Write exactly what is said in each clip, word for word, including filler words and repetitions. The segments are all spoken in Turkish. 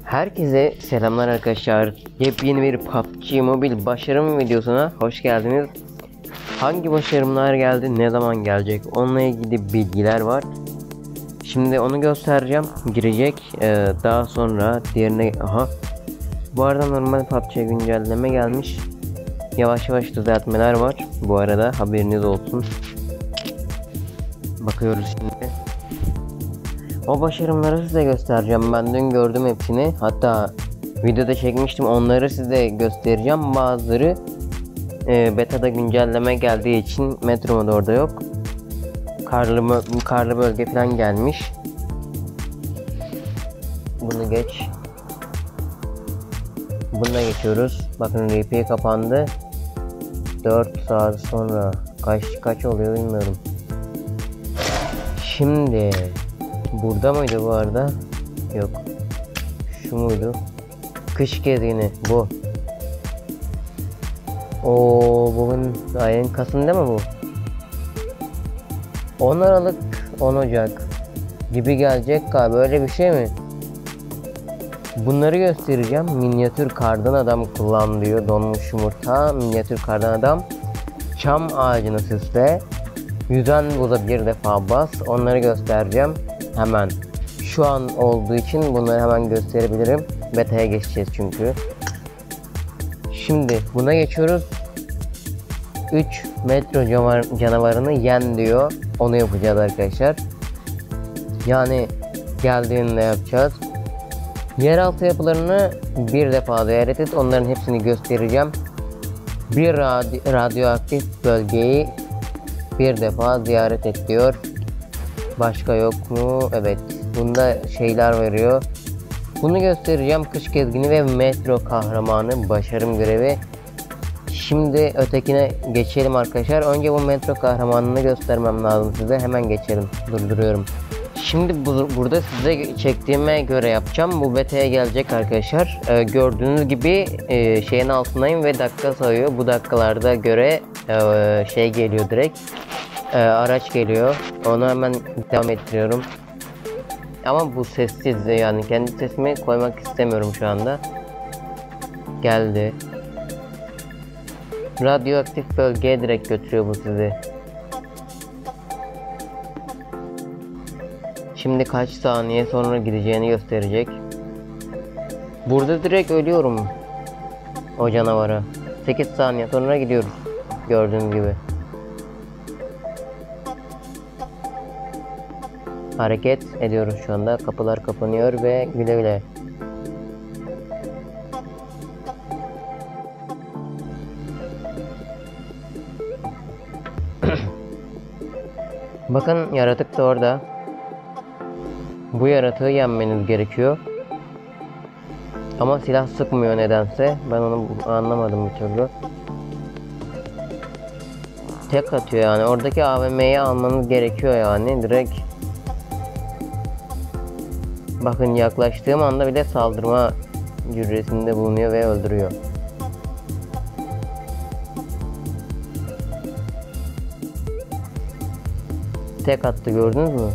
Herkese selamlar arkadaşlar. Yepyeni bir P U B G Mobile başarım videosuna hoş geldiniz. Hangi başarımlar geldi, ne zaman gelecek, onunla ilgili bilgiler var. Şimdi onu göstereceğim. Girecek. Ee, daha sonra diğerine... Aha. Bu arada normal P U B G güncelleme gelmiş. Yavaş yavaş düzeltmeler var. Bu arada haberiniz olsun. Bakıyoruz şimdi. O başarımları size göstereceğim. Ben dün gördüm hepsini. Hatta videoda çekmiştim. Onları size göstereceğim. Bazıları e, beta'da güncelleme geldiği için Metro Mod orada yok. Karlı, karlı bölge falan gelmiş. Bunu geç. Buna geçiyoruz. Bakın R P kapandı. dört saat sonra kaç kaç oluyor bilmiyorum. Şimdi burada mıydı bu arada? Yok. Şu muydu? Kış gezgini bu. Oo, bugün ayın Kasım değil mi bu? on Aralık on Ocak gibi gelecek galiba, öyle bir şey mi? Bunları göstereceğim. Minyatür kardan adam kullan diyor. Donmuş yumurta, minyatür kardan adam. Çam ağacını süsle. Yüzen buza bir defa bas. Onları göstereceğim. Hemen. Şu an olduğu için bunları hemen gösterebilirim. Beta'ya geçeceğiz çünkü. Şimdi buna geçiyoruz. üç metro canavarını yen diyor. Onu yapacağız arkadaşlar. Yani geldiğinde yapacağız. Yeraltı yapılarını bir defa ziyaret et. Onların hepsini göstereceğim. Bir radyo radyoaktif bölgeyi bir defa ziyaret et diyor. Başka yok mu? Evet. Bunda şeyler veriyor. Bunu göstereceğim. Kış gezgini ve metro kahramanı başarım görevi. Şimdi ötekine geçelim arkadaşlar. Önce bu metro kahramanını göstermem lazım size. Hemen geçelim. Durduruyorum. Şimdi bu, burada size çektiğime göre yapacağım. Bu beta'ya gelecek arkadaşlar. Ee, gördüğünüz gibi e, şeyin altındayım ve dakika sayıyor. Bu dakikalarda göre e, şey geliyor direkt. E, araç geliyor. Onu hemen devam ettiriyorum. Ama bu sessiz, yani kendi sesimi koymak istemiyorum şu anda. Geldi. Radyoaktif bölgeye direkt götürüyor bu sizi. Şimdi kaç saniye sonra gideceğini gösterecek. Burada direkt ölüyorum o canavara. sekiz saniye sonra gidiyoruz. Gördüğünüz gibi. Hareket ediyoruz şu anda. Kapılar kapanıyor ve güle güle. Bakın, yaratık da orada. Bu yaratığı yenmeniz gerekiyor. Ama silah sıkmıyor nedense. Ben onu anlamadım bir türlü. Tek atıyor yani. Oradaki A V M'yi almanız gerekiyor yani. Direkt. Bakın, yaklaştığım anda bile saldırma cüresinde bulunuyor ve öldürüyor. Tek attı, gördünüz mü?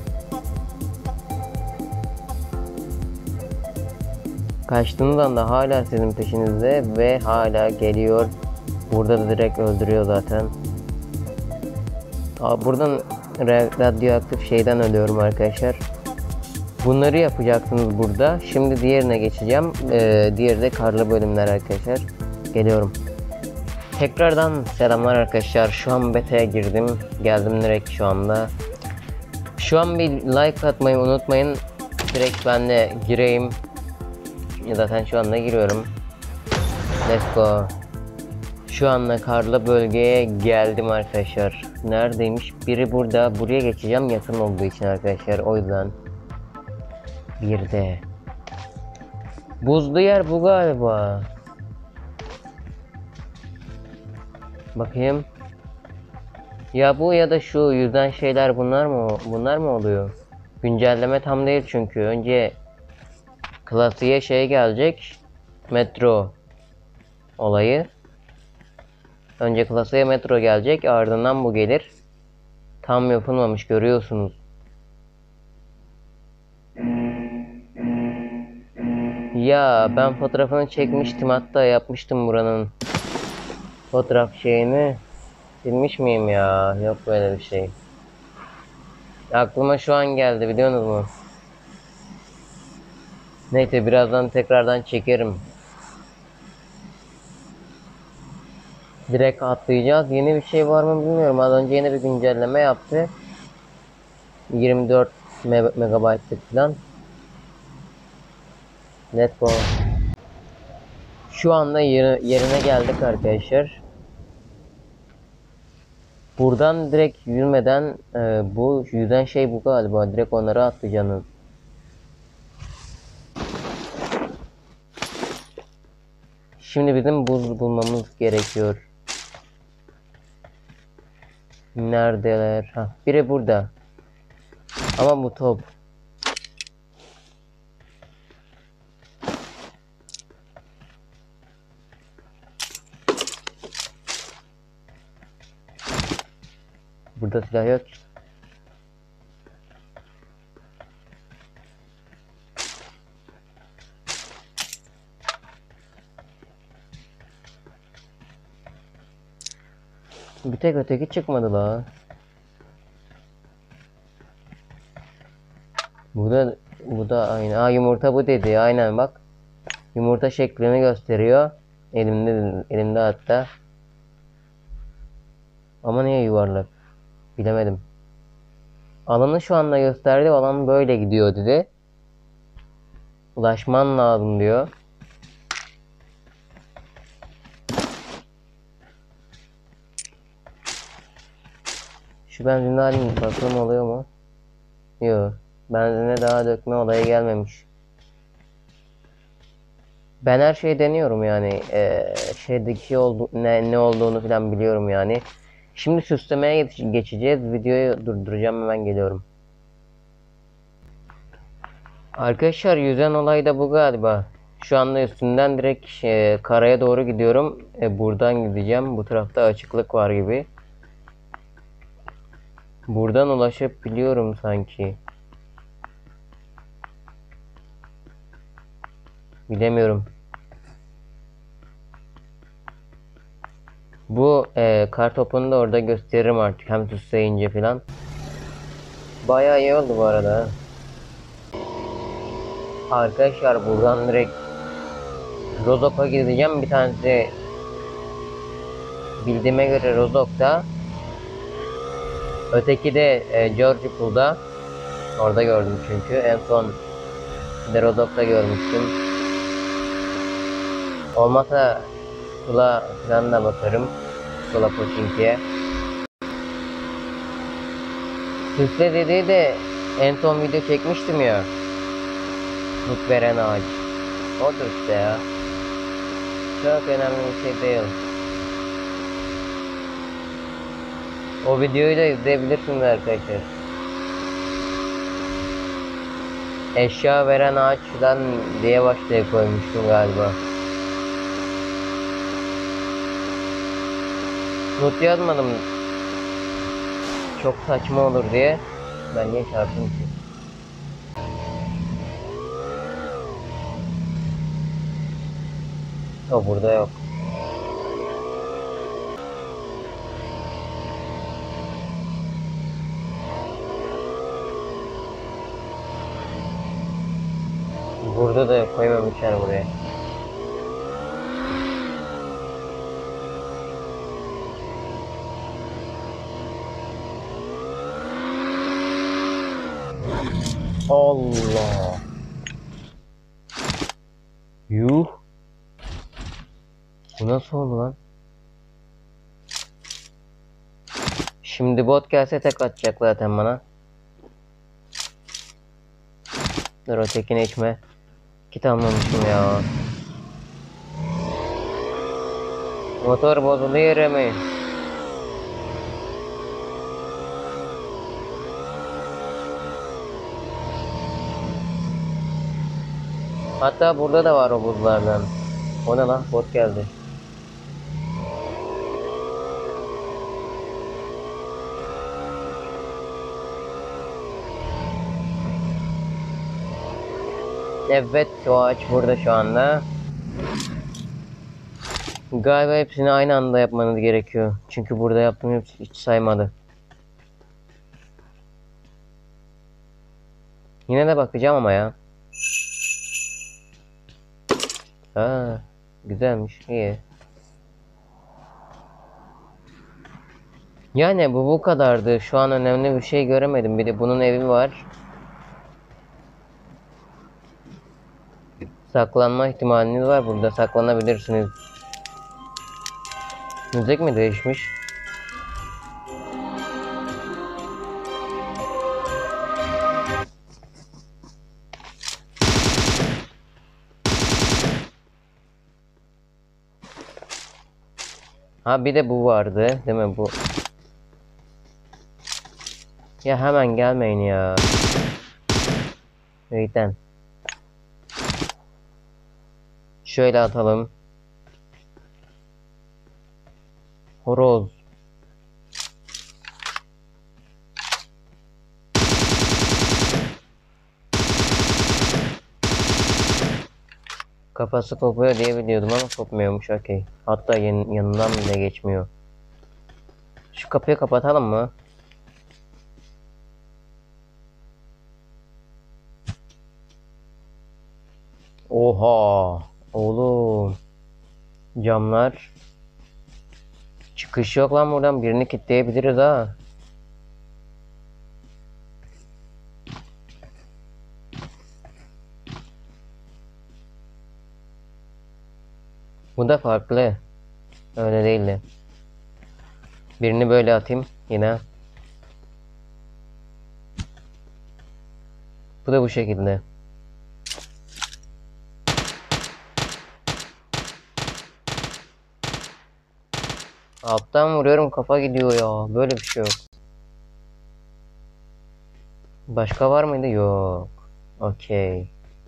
Kaçtığınız anda hala sizin peşinizde ve hala geliyor. Burada da direkt öldürüyor zaten. Aa, buradan radyoaktif şeyden ölüyorum arkadaşlar. Bunları yapacaksınız burada. Şimdi diğerine geçeceğim. Ee, diğeri de karlı bölümler arkadaşlar. Geliyorum. Tekrardan selamlar arkadaşlar. Şu an beta'ya girdim. Geldim direkt şu anda. Şu an bir like atmayı unutmayın. Direkt ben de gireyim. Zaten şu anda giriyorum. Let's go. Şu anda karlı bölgeye geldim arkadaşlar. Neredeymiş? Biri burada. Buraya geçeceğim yakın olduğu için arkadaşlar. O yüzden. Bir de. Buzlu yer bu galiba. Bakayım. Ya bu ya da şu yüzden şeyler, bunlar mı? Bunlar mı oluyor? Güncelleme tam değil çünkü. Önce klasiğe şey gelecek. Metro olayı. Önce klasiğe metro gelecek. Ardından bu gelir. Tam yapılmamış, görüyorsunuz. Ya ben fotoğrafını çekmiştim, hatta yapmıştım buranın fotoğraf şeyini. Silmiş miyim ya? Yok böyle bir şey. Aklıma şu an geldi, biliyor musunuz? Neyse, birazdan tekrardan çekerim. Direkt atlayacağız. Yeni bir şey var mı bilmiyorum. Az önce yeni bir güncelleme yaptı. yirmi dört megabaytlık falan. Let's go. Şu anda yerine geldik arkadaşlar. Buradan direkt yürümeden e, bu yüzen şey bu galiba. Direkt onları atlayacaksınız. Şimdi bizim buz bulmamız gerekiyor. Neredeler? Ha, biri burada. Ama bu top. Burada silah yok. Bir tek öteki çıkmadı la. Bu da bu da aynı. Aa, yumurta bu dedi. Aynen bak. Yumurta şeklini gösteriyor. Elimde elimde hatta. Ama niye yuvarlak? Bilemedim. Alanı şu anda gösterdi. Alan böyle gidiyor dedi. Ulaşman lazım diyor. Şu benzini alayım. Bakalım oluyor mu? Yok. Benzine daha dökme olayı gelmemiş. Ben her şeyi deniyorum yani. Ee, şeydeki şey oldu, ne, ne olduğunu falan biliyorum yani. Şimdi süslemeye geçeceğiz. Videoyu durduracağım, hemen geliyorum. Arkadaşlar, yüzen olay da bu galiba. Şu anda üstünden direkt e, karaya doğru gidiyorum. E, buradan gideceğim. Bu tarafta açıklık var gibi. Buradan ulaşıp biliyorum sanki. Bilemiyorum. Bu e, kar topunu da orada gösteririm artık. Hem süsleyince falan. Bayağı iyi oldu bu arada. Arkadaşlar, buradan direkt Rozok'a gideceğim. Bir tanesi bildiğime göre Rozok'ta. Öteki de e, George Pool'da. Orada gördüm çünkü. En son de Rozok'ta görmüştüm. Olmazsa Sula falan da bakarım. Sula Pochinki'ye. Süsle dediği de en son video çekmiştim ya. Mut veren ağaç. Odur işte ya. Çok önemli bir şey değil. O videoyu da izleyebilirsiniz arkadaşlar. Eşya veren ağaçtan diye başlığa koymuştum galiba. Not yazmadım. Çok saçma olur diye. Ben niye çarptım ki? O burada yok. Burada da yok, koymamışlar buraya. Allah. Yuh. Bu nasıl oldu lan? Şimdi bot gelse tek atacak zaten bana. Dur, o tekini içme. Kit almamışım ya. Motor bozuluyor mi? Hatta burada da var o buzlardan. O ne lan? Bot geldi. Evet, o ağaç burada şu anda. Galiba hepsini aynı anda yapmanız gerekiyor. Çünkü burada yaptığım hepsi hiç saymadı. Yine de bakacağım ama ya. Aa, güzelmiş, iyi. Yani bu bu kadardı. Şu an önemli bir şey göremedim. Bir de bunun evi var. Saklanma ihtimaliniz var. Burada saklanabilirsiniz. Müzik mi değişmiş? Ha, bir de bu vardı, değil mi bu? Ya hemen gelmeyin ya. Neyden? Şöyle atalım. Horoz. Kafası kopuyor diye biliyordum ama kopmuyormuş, okey. Hatta yan, yanından bile geçmiyor. Şu kapıyı kapatalım mı? Oha! Oğlum. Camlar. Çıkış yok lan buradan. Birini kilitleyebiliriz ha. Bu da farklı. Öyle değildi. Birini böyle atayım yine. Bu da bu şekilde. Alttan vuruyorum, kafa gidiyor ya. Böyle bir şey yok. Başka var mıydı? Yok. Okey.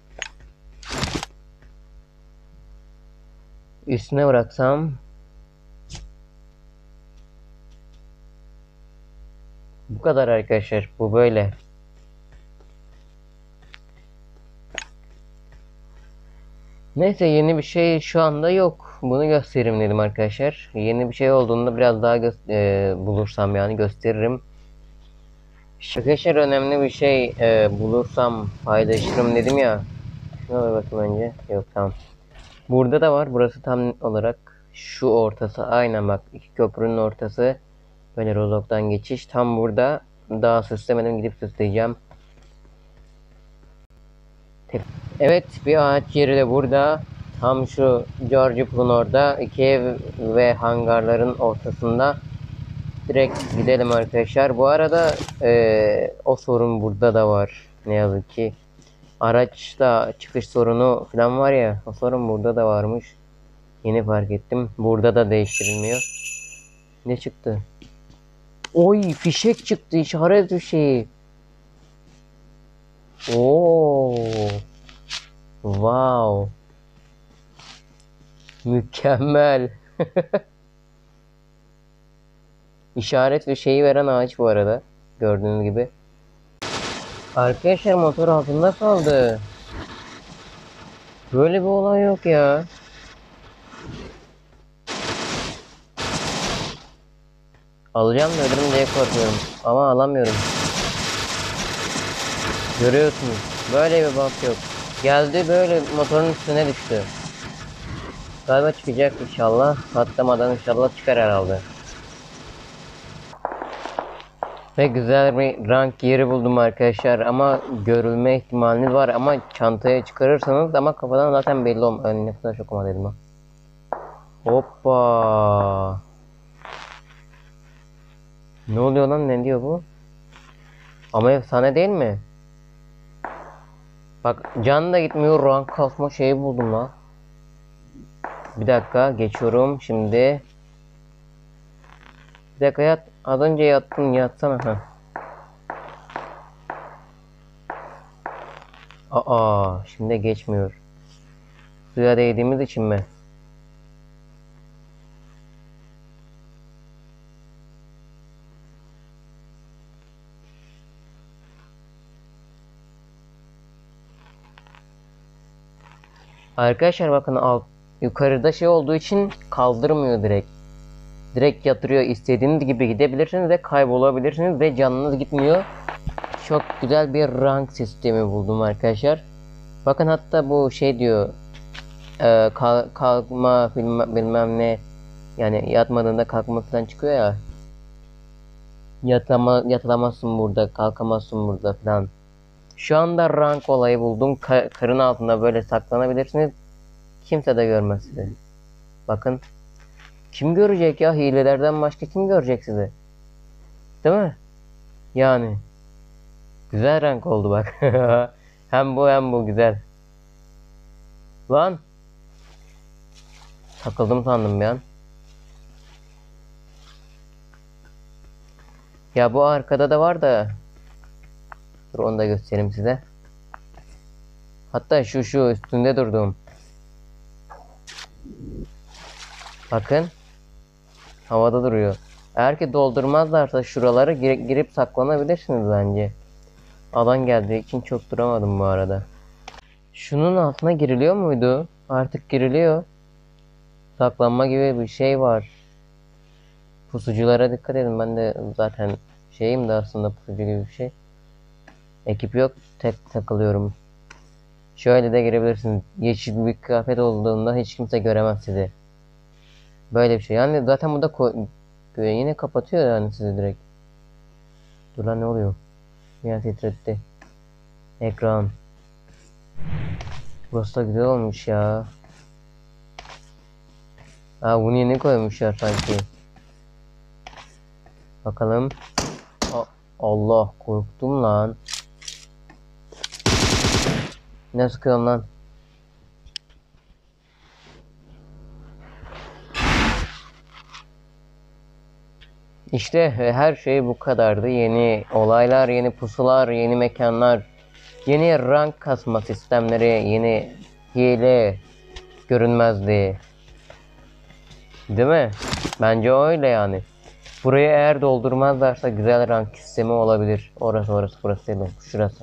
Üstüne bıraksam. Bu kadar arkadaşlar. Bu böyle. Neyse, yeni bir şey şu anda yok. Bunu göstereyim dedim arkadaşlar. Yeni bir şey olduğunda biraz daha e, bulursam yani gösteririm. Arkadaşlar, önemli bir şey e, bulursam paylaşırım dedim ya. Şuna bir bakayım önce. Yok, tamam. Burada da var. Burası tam olarak şu ortası. Aynen bak. İki köprünün ortası. Böyle rozoktan geçiş. Tam burada. Daha süslemedim. Gidip süsleyeceğim. Evet, bir ağaç yeri de burada. Tam şu George Pool'un orada. İki ev ve hangarların ortasında. Direkt gidelim arkadaşlar. Bu arada e, o sorun burada da var. Ne yazık ki. Araçta çıkış sorunu falan var ya. O sorun burada da varmış. Yeni fark ettim. Burada da değiştirilmiyor. Ne çıktı? Oy, fişek çıktı. İşaret fişeği. Oo. Wow. Mükemmel. İşaret ve şeyi veren ağaç bu arada. Gördüğünüz gibi. Arkadaşlar, motor altında kaldı. Böyle bir olay yok ya. Alacağım da ölürüm diye korkuyorum. Ama alamıyorum. Görüyorsunuz. Böyle bir bak yok. Geldi, böyle motorun üstüne düştü. Galiba çıkacak inşallah. Patlamadan inşallah çıkar herhalde. Ve güzel bir rank yeri buldum arkadaşlar, ama görülme ihtimaliniz var, ama çantaya çıkarırsanız, ama kafadan zaten belli olmaz. Yani ne kadar çok ama dedim ha. Hoppa. Ne oluyor lan, ne diyor bu? Ama efsane değil mi? Bak, can da gitmiyor, rank kasma şeyi buldum lan. Bir dakika, geçiyorum şimdi. Bir dakika, yat. Az önce yattın, yatsana ha. Aa, şimdi geçmiyor. Suya değdiğimiz için mi? Arkadaşlar bakın alt yukarıda şey olduğu için kaldırmıyor direkt. Direkt yatırıyor. İstediğiniz gibi gidebilirsiniz ve kaybolabilirsiniz ve canınız gitmiyor. Çok güzel bir rank sistemi buldum arkadaşlar. Bakın hatta bu şey diyor. E, kal kalkma bilmem, bilmem ne. Yani yatmadığında kalkma falan çıkıyor ya. Yatama, yatılamazsın burada, kalkamazsın burada falan. Şu anda rank olayı buldum. Ka karın altında böyle saklanabilirsiniz. Kimse de görmez sizi. Bakın. Kim görecek ya? Hilelerden başka kim görecek sizi? Değil mi? Yani. Güzel rank oldu bak. Hem bu hem bu güzel. Lan. Takıldım sandım bir an. Ya bu arkada da var da. Dur onu da göstereyim size. Hatta şu şu üstünde durdum. Bakın. Havada duruyor. Eğer ki doldurmazlarsa şuraları gir girip saklanabilirsiniz bence. Alan geldiği için çok duramadım bu arada. Şunun altına giriliyor muydu? Artık giriliyor. Saklanma gibi bir şey var. Pusuculara dikkat edin. Ben de zaten şeyim de aslında pusucu gibi bir şey. Ekip yok. Tek takılıyorum. Şöyle de girebilirsiniz. Yeşil bir kıyafet olduğunda hiç kimse göremez sizi. Böyle bir şey. Yani zaten bu da yine kapatıyor yani sizi direkt. Dur lan ne oluyor? Biraz titretti. Ekran. Burası da güzel olmuş ya. Aa bunu yeni koymuşlar sanki. Bakalım. A Allah korktum lan. Ne sıkıyorum lan? İşte her şey bu kadardı. Yeni olaylar, yeni pusular, yeni mekanlar, yeni rank kasma sistemleri, yeni hile görünmezliği. Değil mi? Bence öyle yani. Burayı eğer doldurmazlarsa güzel rank sistemi olabilir. Orası orası burası değil. Şurası.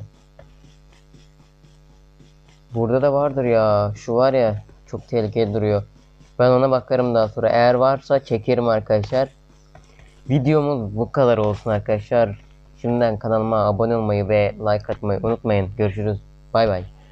Burada da vardır ya. Şu var ya. Çok tehlikeli duruyor. Ben ona bakarım daha sonra. Eğer varsa çekerim arkadaşlar. Videomuz bu kadar olsun arkadaşlar. Şimdiden kanalıma abone olmayı ve like atmayı unutmayın. Görüşürüz. Bay bay.